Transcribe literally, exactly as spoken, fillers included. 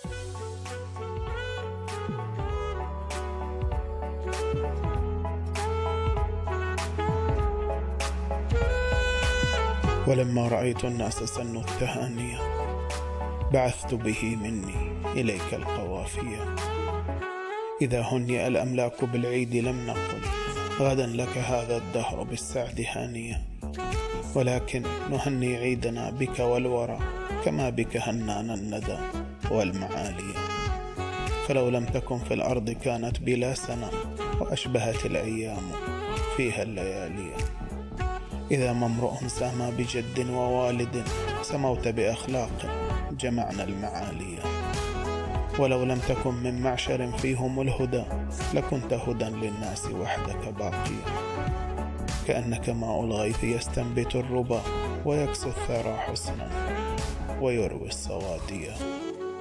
ولما رأيت الناس سنوا التهانية بعثت به مني إليك القوافية. إذا هنئ الأملاك بالعيد لم نقل غدا لك هذا الدهر بالسعد هانية، ولكن نهني عيدنا بك والورى كما بك هنانا الندى والمعالي. فلو لم تكن في الأرض كانت بلا سنة، وأشبهت الأيام فيها الليالي. إذا ما امرؤ سامى بجد ووالد سموت بأخلاق جمعنا المعالي. ولو لم تكن من معشر فيهم الهدى لكنت هدى للناس وحدك باقيا. كأنك ماء الغيث يستنبت الربا ويكسو الثرى حسنا ويروي الصواديا.